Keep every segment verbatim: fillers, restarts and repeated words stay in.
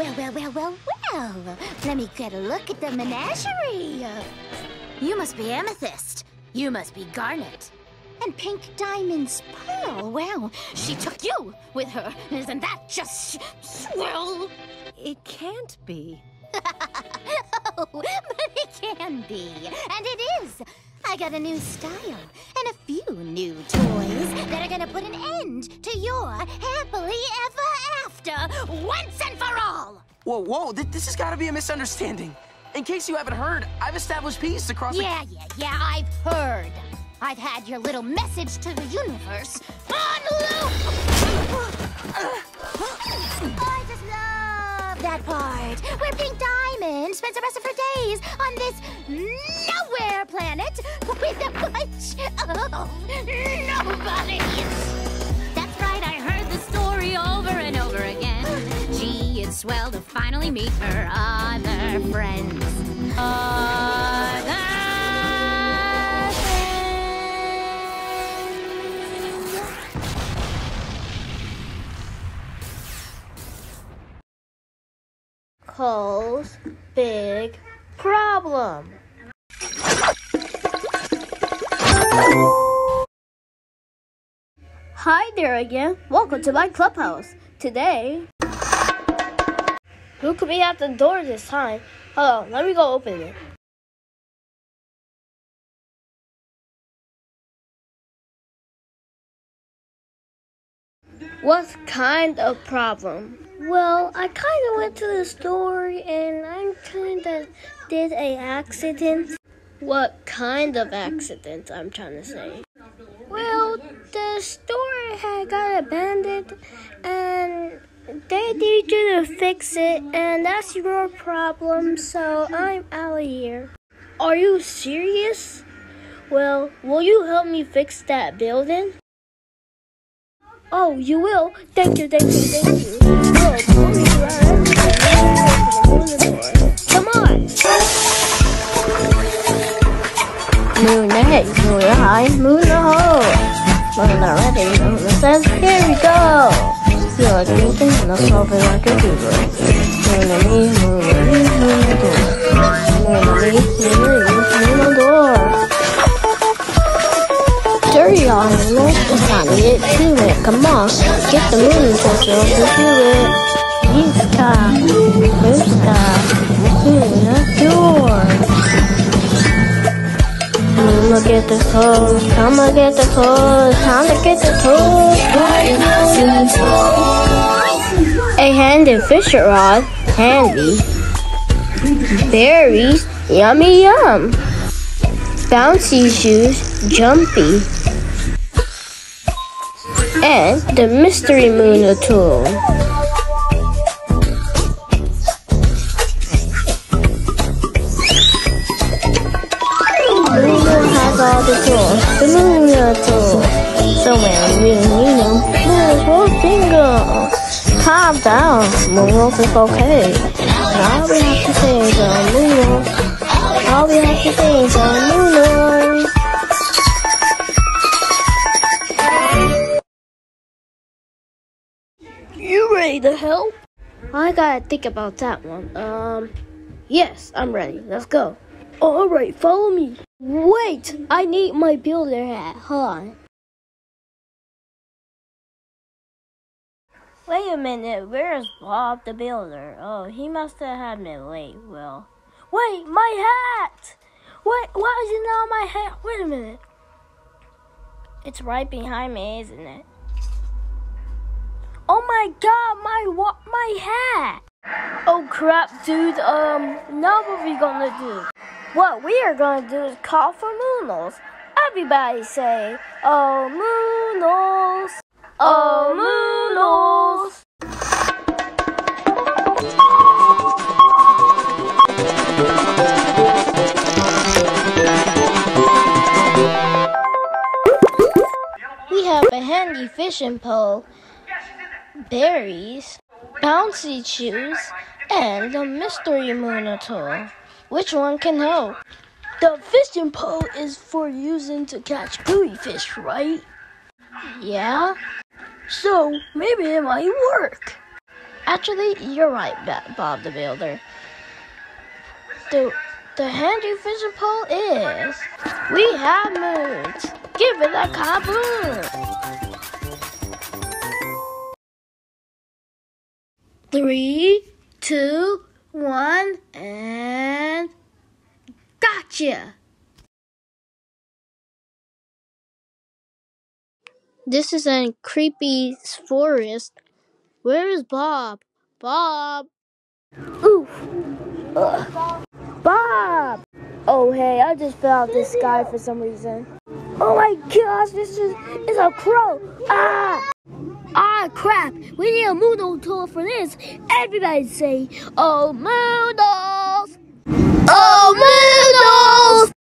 Well, well, well, well, well. Let me get a look at the menagerie. You must be Amethyst. You must be Garnet. And Pink Diamond's Pearl. Well, she took you with her. Isn't that just swell? It can't be. Oh, but it can be. And it is. I got a new style and a few new toys that are gonna put an end to your happily ever after once and for all. Whoa, whoa, th this has got to be a misunderstanding. In case you haven't heard, I've established peace across the... Yeah, yeah, yeah, I've heard. I've had your little message to the universe on loop. I just love that part where Pink Diamond spends the rest of her days on this nowhere planet with a bunch of nobodies. That's right, I heard the story over and over again. Gee, it's swell to finally meet her other friends. Other friends. Cole's big problem. Hi there again. Welcome to my clubhouse. Today, who could be at the door this time? Hold on, let me go open it. What kind of problem? Well, I kind of went to the store and I kind of did a accident. What kind of accident, I'm trying to say? Well, the store had got abandoned and they need you to fix it, and that's your problem, so I'm out of here. Are you serious? Well, will you help me fix that building? Oh, you will? Thank you, thank you, thank you. Well, come on! Moon ahead, moon high, moon ho. Moon ready, moon says, here we go. Feel like thinking and I'll solve it like a fever. Moon on me, moon on me, moon on door. Moon on me, moon on me, moon on door. Dirty on the moon, it's time to get to it. Come on, get the moon sensor to do it. Blue sky, blue sky, moon on door. Come get the toes, come get the toes, time to get the toes. A handy fishing rod, handy. Berries, yummy yum. Bouncy shoes, jumpy. And the mystery moon tool. All the tools, the Luna tool. So when we need them, move your finger. Calm down, move is okay. All we have to say is a move. All we have to say is a move. You ready to help? I gotta think about that one. Um, yes, I'm ready. Let's go. Alright, follow me. Wait, I need my builder hat. Hold on. Wait a minute, where's Bob the builder? Oh, he must have had me late. Well, wait, my hat! Wait, why is it not my hat? Wait a minute. It's right behind me, isn't it? Oh my god, my what? My hat! Oh crap, dude. Um, now what are we gonna do? What we are gonna do is call for Moonos. Everybody say, oh Moonos, oh Moonos. We have a handy fishing pole, berries, bouncy shoes, and a mystery moon tool. Which one can help? The fishing pole is for using to catch buoy fish, right? Yeah? So maybe it might work. Actually, you're right, Bob the Builder. The, the handy fishing pole is... We have moons. Give it a kaboom. Three, two, one, and... Gotcha! This is a creepy forest. Where is Bob? Bob! Oof! Ugh. Bob! Oh, hey, I just fell out this sky for some reason. Oh my gosh, this is it's a crow! Ah! Ah, crap! We need a Moodle tool for this. Everybody say, oh, Moodles! Oh, Moodles!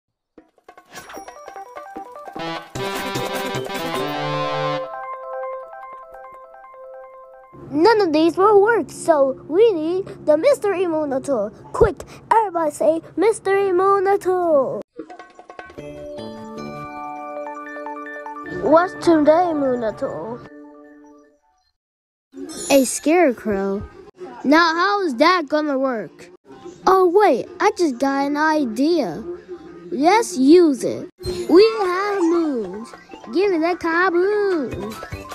None of these will work, so we need the Mystery Moodle tool. Quick, everybody say Mystery Moodle tool. What's today, Moodle tool? A scarecrow. Now, how is that gonna work? Oh wait, I just got an idea. Let's use it. We have moons. Give it a kaboom.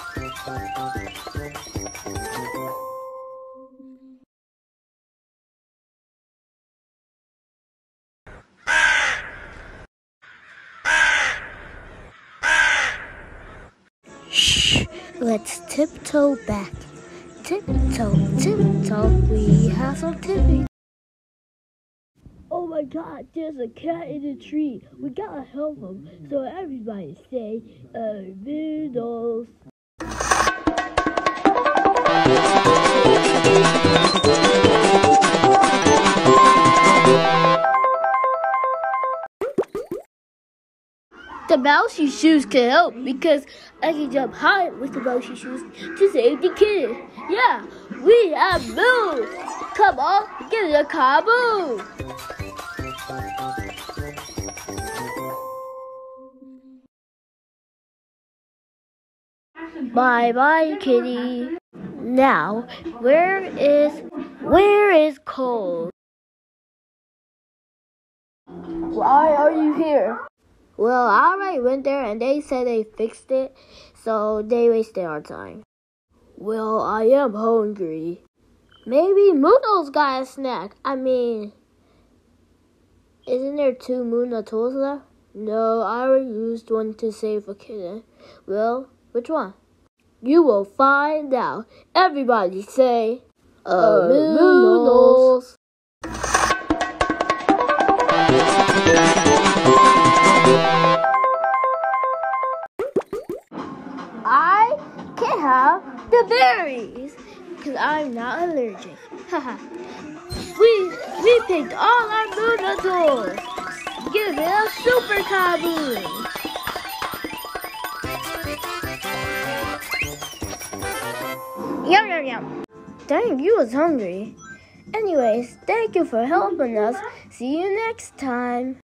Shh, let's tiptoe back. Tiptoe, tiptoe, we have some tipping. Oh my god, there's a cat in the tree. We gotta help him. So everybody say, uh, Moodles. The mousey shoes can help because I can jump high with the mousey shoes to save the kid. Yeah, we have moves. Come on, give it a kaboom. Bye bye, kitty. Now, where is where is Cole? Why are you here? Well, I already went there and they said they fixed it, so they wasted our time. Well, I am hungry. Maybe Moodle's got a snack. I mean, isn't there two Moodle tools left? No, I already used one to save a kitten. Well, which one? You will find out. Everybody say, uh, Moodles. I can have the berries because I'm not allergic. we we picked all our Moodle tools. Give it a super kaboom. Yum yum yum. Dang, you was hungry. Anyways, thank you for helping us. See you next time.